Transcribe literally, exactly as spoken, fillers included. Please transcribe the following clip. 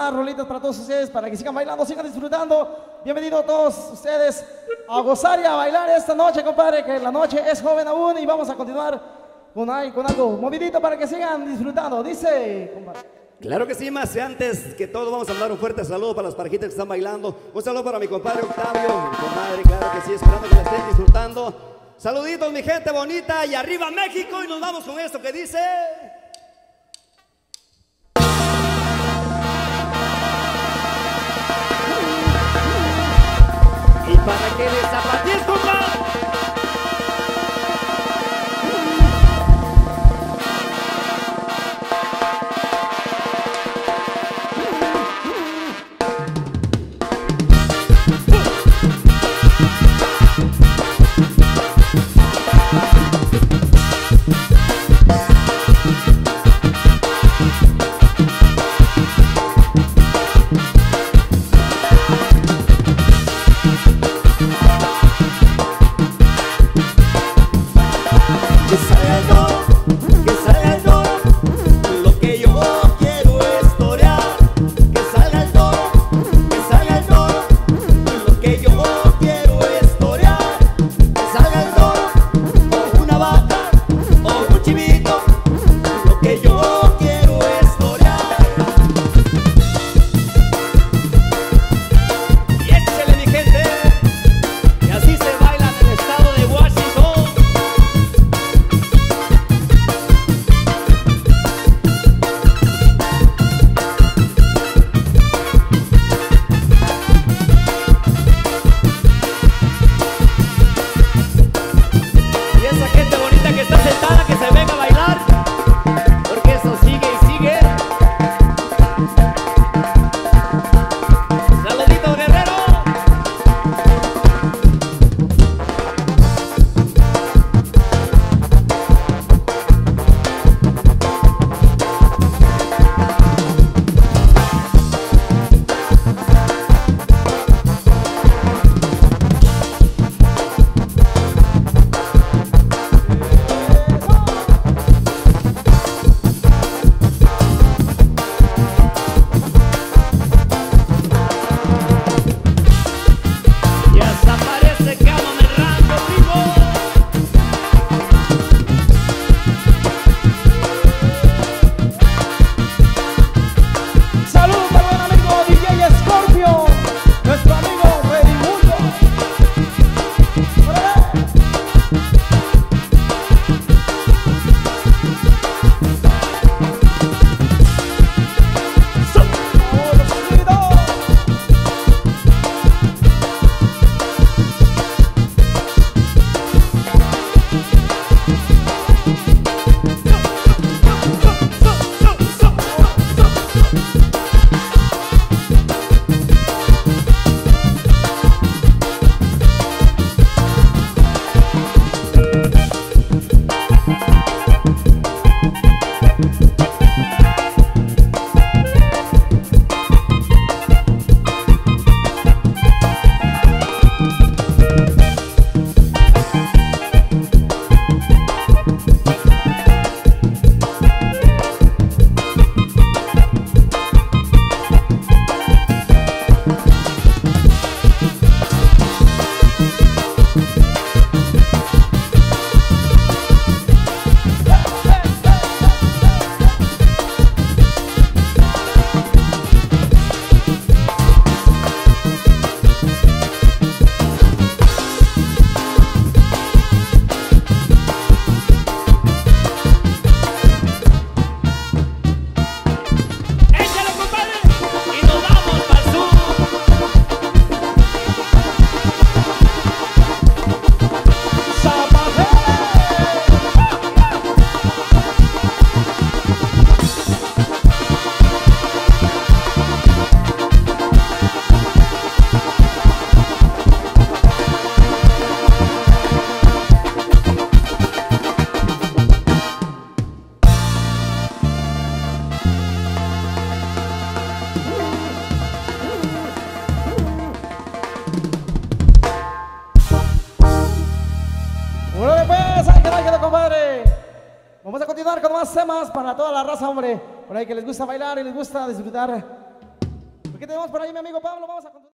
más rolitas para todos ustedes, para que sigan bailando, sigan disfrutando. Bienvenidos todos ustedes a gozar y a bailar esta noche, compadre, que la noche es joven aún y vamos a continuar con, ahí, con algo movidito para que sigan disfrutando. Dice, compadre. Claro que sí, más antes que todo vamos a mandar un fuerte saludo para las parejitas que están bailando. Un saludo para mi compadre Octavio, mi comadre, claro que sí, esperando que la estén disfrutando. Saluditos mi gente bonita y arriba México, y nos vamos con esto que dice... Y para que les zapatees, compadre. Vamos a continuar con más temas para toda la raza, hombre. Por ahí que les gusta bailar y les gusta disfrutar ¿Qué tenemos por ahí, mi amigo Pablo? Vamos a continuar.